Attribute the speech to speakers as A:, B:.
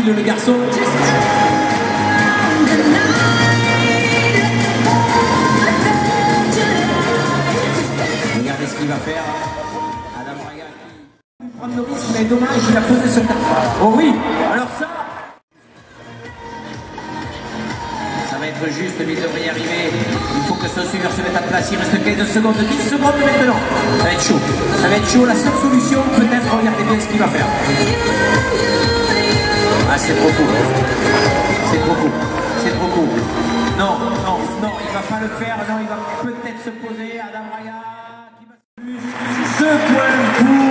A: tranquille le garçon. Regardez ce qu'il va faire. Adam Raya qui prend le risque, mais dommage, il a posé sur terre. Oh oui, alors ça va être juste, mais il devrait y arriver. Il faut que son suiveur se mette en place. Il reste 15 secondes, 10 secondes maintenant. Ça va être chaud. Ça va être chaud. La seule solution, peut-être, regardez bien ce qu'il va faire. Ah, c'est trop court. C'est trop court. C'est trop court. Non, non, non, il va pas le faire. Non, il va peut-être se poser. Adam Raya qui va plus. 2 points pour